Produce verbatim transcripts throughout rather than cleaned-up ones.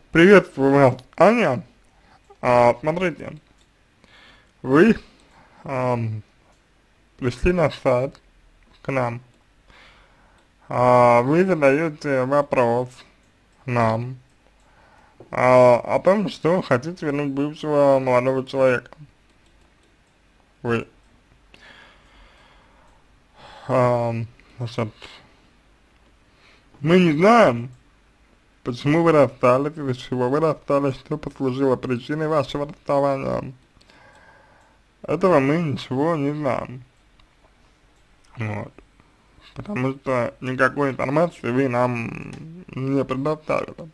Приветствую вас, Аня. А, смотрите, вы ам, пришли на сайт к нам, а, вы задаете вопрос нам а, о том, что хотите вернуть бывшего молодого человека. Вы, ам, значит, мы не знаем, почему вы расстались, из-за чего вы расстались, что послужило причиной вашего расставания. Этого мы ничего не знаем. Вот. Потому что никакой информации вы нам не предоставили.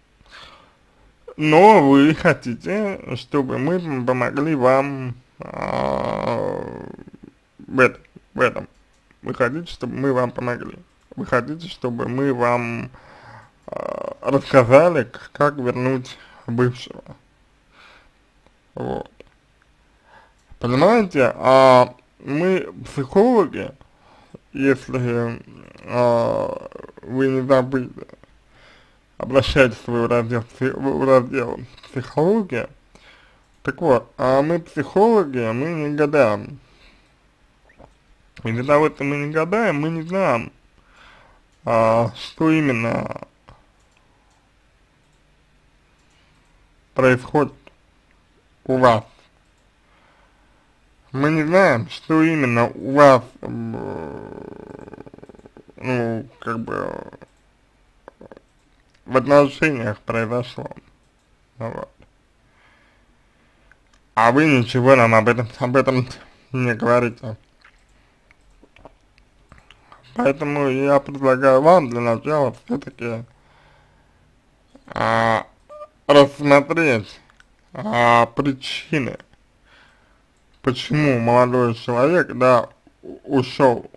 Но вы хотите, чтобы мы помогли вам а, в, этом, в этом. Вы хотите, чтобы мы вам помогли. Вы хотите, чтобы мы вам а, рассказали, к- как вернуть бывшего. Вот. Понимаете, а мы психологи, если а, вы не забыли, обращайтесь в свой раздел, пси- в раздел психология. Так вот, а мы психологи, мы не гадаем. Из-за того, что мы не гадаем, мы не знаем, а, что именно происходит у вас. Мы не знаем, что именно у вас, м, ну, как бы, в отношениях произошло. Ну вот. А вы ничего нам об этом, об этом не говорите. Поэтому я предлагаю вам для начала все-таки а, рассмотреть а, причины, почему молодой человек, да, у- ушел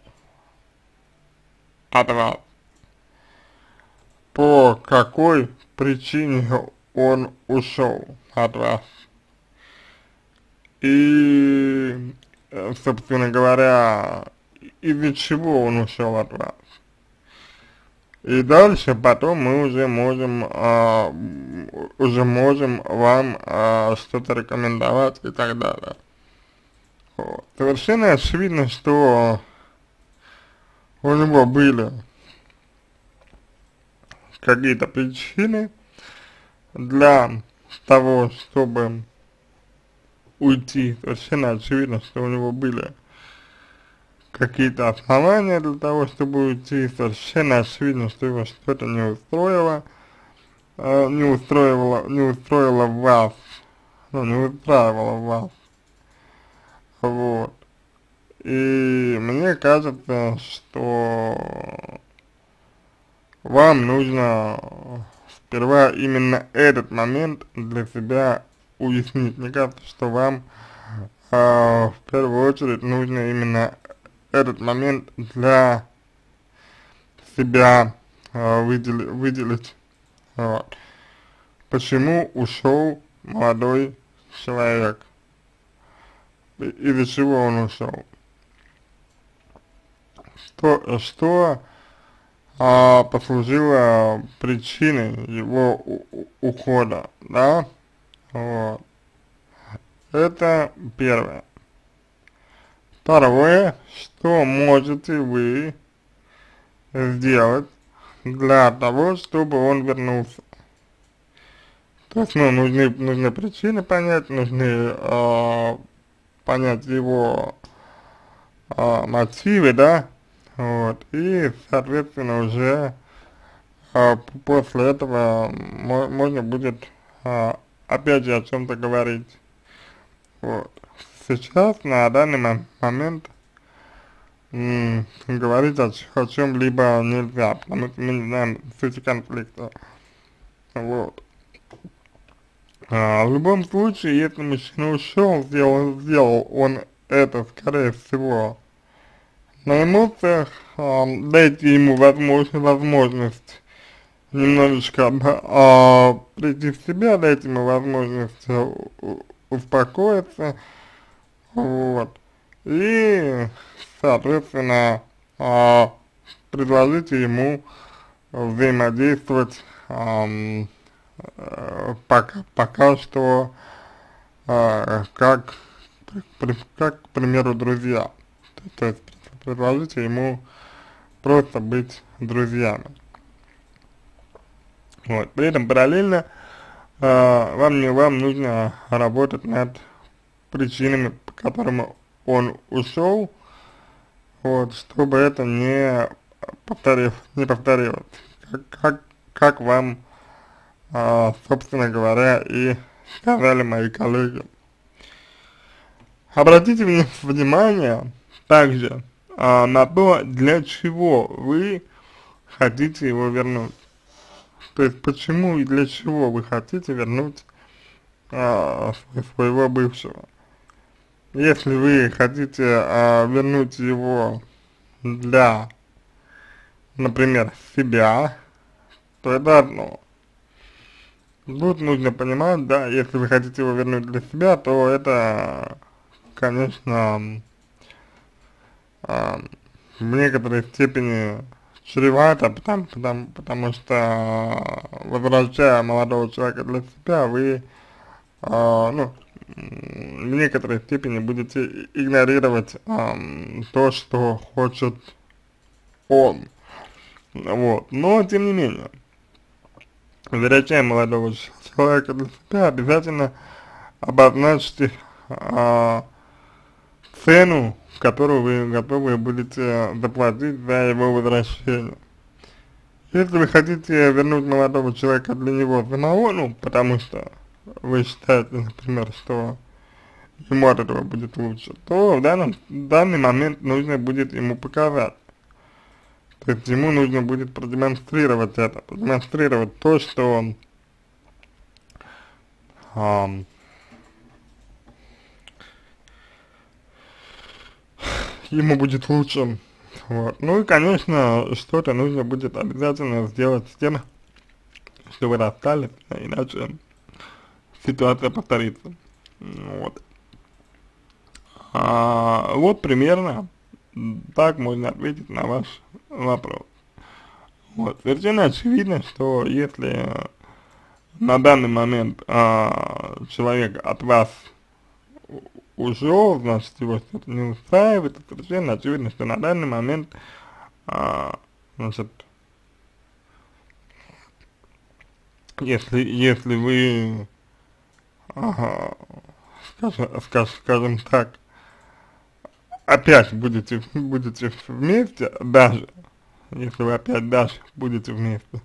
от вас, по какой причине он ушел от вас. И, э, собственно говоря, из-за чего он ушел от вас. И дальше потом мы уже можем, а, м, уже можем вам а, что-то рекомендовать и так далее. Вот. Совершенно очевидно, что у него были какие-то причины для того, чтобы уйти. Совершенно очевидно, что у него были какие-то основания для того, чтобы уйти. Совершенно очевидно, что его что-то не устроило, э, не устроило, не устроило вас, ну, не устраивало вас. Вот. И мне кажется, что вам нужно сперва именно этот момент для себя уяснить. Мне кажется, что вам а, в первую очередь нужно именно этот момент для себя а, выдели- выделить. Вот. Почему ушел молодой человек? И- Из-за чего он ушел? Что, что а, послужило причиной его у- у- ухода, да? Вот. Это первое. Второе, что можете вы сделать для того, чтобы он вернулся. То есть, ну, нужны, нужны причины понять, нужны э, понять его э, мотивы, да, вот, и, соответственно, уже э, после этого мо можно будет, э, опять же, о чем-то говорить, вот. Сейчас, на данный мо- момент, м, говорить о, ч- о чем-либо нельзя, потому что мы не знаем сути конфликта, вот. А, в любом случае, если мужчина ушел, сделал, сделал он это, скорее всего, на эмоциях, а, дайте ему возможность, возможность немножечко а, прийти в себя, дайте ему возможность а, у- успокоиться, вот, и, соответственно, а, предложите ему взаимодействовать ам, э, пока, пока что э, как, при, как, к примеру, друзья. То, то есть предложите ему просто быть друзьями. Вот. При этом параллельно э, вам, не, вам нужно работать над причинами, по которым он ушел, вот, чтобы это не повторилось, не повторилось. Как, как, как вам, а, собственно говоря, и сказали мои коллеги. Обратите вни- внимание также а, на то, для чего вы хотите его вернуть. То есть, почему и для чего вы хотите вернуть а, своего бывшего. Если вы хотите а, вернуть его для, например, себя, то это одно. Тут нужно понимать, да, если вы хотите его вернуть для себя, то это, конечно, а, в некоторой степени чревато, потому, потому, потому что, возвращая молодого человека для себя, вы, а, ну, в некоторой степени будете игнорировать а, то, что хочет он. Вот. Но, тем не менее, возвращая молодого человека для себя, обязательно обозначьте а, цену, которую вы готовы будете заплатить за его возвращение. Если вы хотите вернуть молодого человека для него самого, ну, потому что вы считаете, например, что ему от этого будет лучше, то в данном, в данный момент нужно будет ему показать. То есть ему нужно будет продемонстрировать это, продемонстрировать то, что ам, ему будет лучше. Вот. Ну и, конечно, что-то нужно будет обязательно сделать с тем, что вы расстались, иначе ситуация повторится. Вот. А, вот примерно так можно ответить на ваш вопрос. Вот. Совершенно очевидно, что если на данный момент а, человек от вас ушел, значит его что-то не устраивает, это совершенно очевидно, что на данный момент, а, значит, если, если вы, ага, скажем, скажем, скажем так, опять будете, будете вместе, даже, если вы опять даже будете вместе,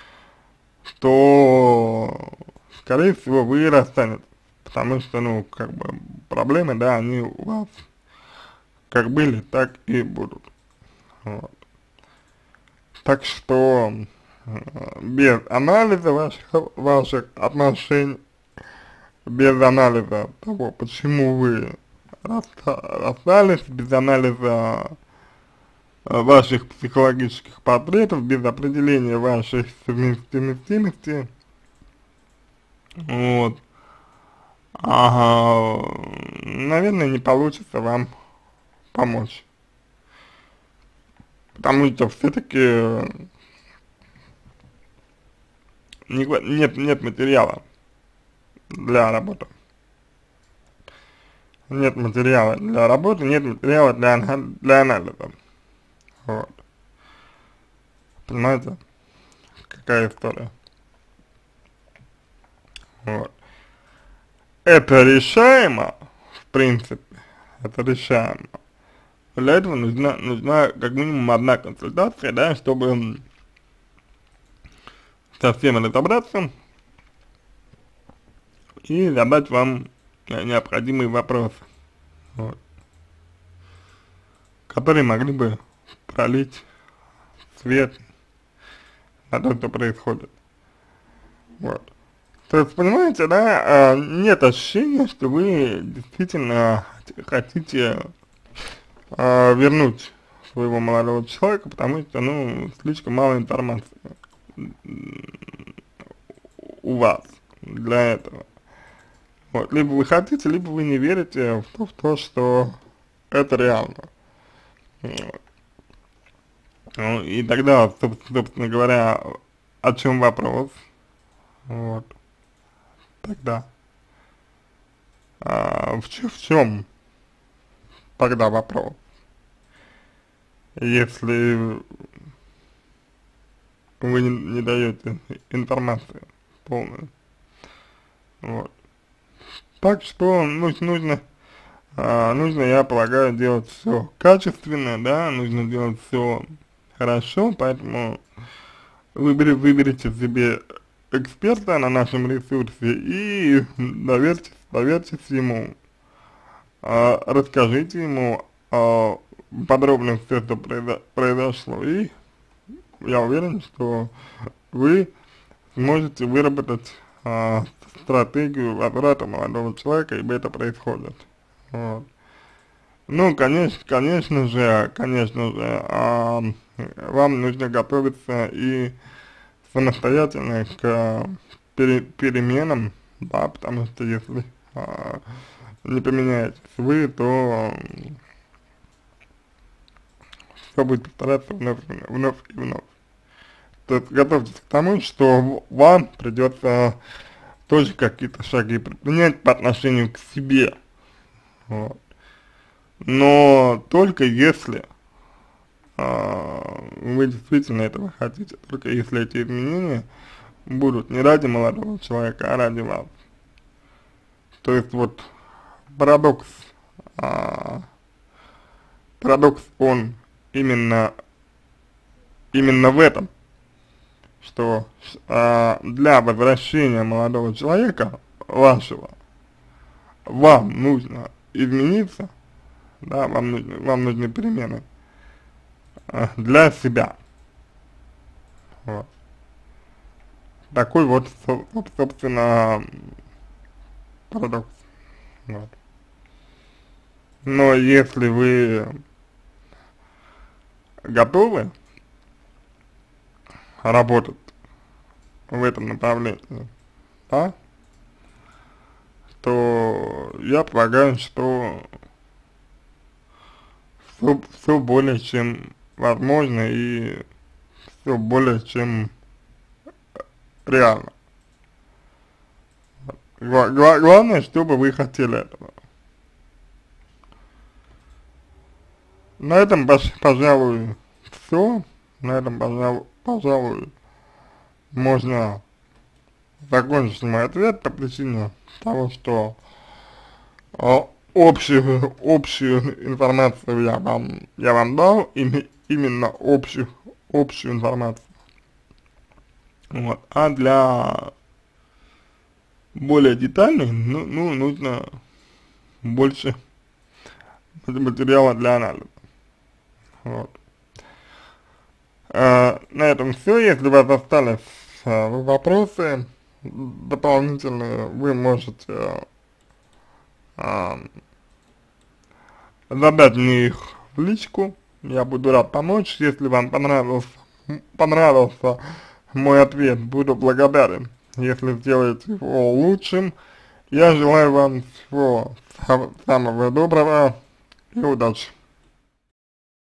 то, скорее всего, вы расстанетесь, потому что, ну, как бы, проблемы, да, они у вас как были, так и будут, вот. Так что, э, без анализа ваших, ваших отношений, без анализа того, почему вы расста расстались, без анализа э, ваших психологических портретов, без определения вашей совместимости, вот, ага, наверное, не получится вам помочь. Потому что все-таки не, нет, нет материала для работы. Нет материала для работы, нет материала для, для анализа. Вот. Понимаете, какая история? Вот. Это решаемо, в принципе, это решаемо. Для этого нужна, нужна как минимум одна консультация, да, чтобы со всем разобраться и задать вам необходимые вопросы, вот, которые могли бы пролить свет на то, что происходит. Вот. То есть, понимаете, да, а, нет ощущения, что вы действительно хотите а, вернуть своего молодого человека, потому что, ну, слишком мало информации у вас для этого. Вот, либо вы хотите, либо вы не верите в то, в то что это реально. Вот. Ну, и тогда, собственно говоря, о чем вопрос? вот, тогда, а, в, чё- в чем тогда вопрос? Если вы не, не даете информацию полную, вот. Так что ну, нужно, а, нужно, я полагаю, делать все качественно, да, нужно делать все хорошо, поэтому выбери, выберите себе эксперта на нашем ресурсе и доверьтесь, доверьтесь ему, а, расскажите ему а, подробно все, что произо произошло, и я уверен, что вы сможете выработать а, стратегию возврата молодого человека, ибо это происходит. Вот. Ну, конечно, конечно же, конечно же, а, вам нужно готовиться и самостоятельно к пере, переменам, да, потому что если а, не поменяетесь вы, то все будет повторяться вновь, вновь и вновь. То есть готовьтесь к тому, что вам придется тоже какие-то шаги предпринять по отношению к себе. Вот. Но только если а, вы действительно этого хотите, только если эти изменения будут не ради молодого человека, а ради вас. То есть вот парадокс, а, парадокс он именно, именно в этом, что а, для возвращения молодого человека вашего, вам нужно измениться, да, вам нужны, вам нужны перемены а, для себя. Вот. Такой вот, со- собственно, парадокс. Вот. Но если вы готовы работать в этом направлении, да, то я полагаю, что все, все более чем возможно и все более чем реально. Гла гла главное, чтобы вы хотели этого. На этом, пожалуй, все. На этом, пожалуй, пожалуй, можно закончить мой ответ по причине того, что а, общую, общую информацию я вам, я вам дал, ими, именно общую, общую информацию. Вот. А для более детальной, ну, ну нужно больше материала для анализа. Вот. А, на этом все. Если у вас остались а, вопросы дополнительные, вы можете а, задать мне их в личку. Я буду рад помочь. Если вам понравился, понравился мой ответ, буду благодарен, если сделаете его лучшим. Я желаю вам всего самого доброго и удачи.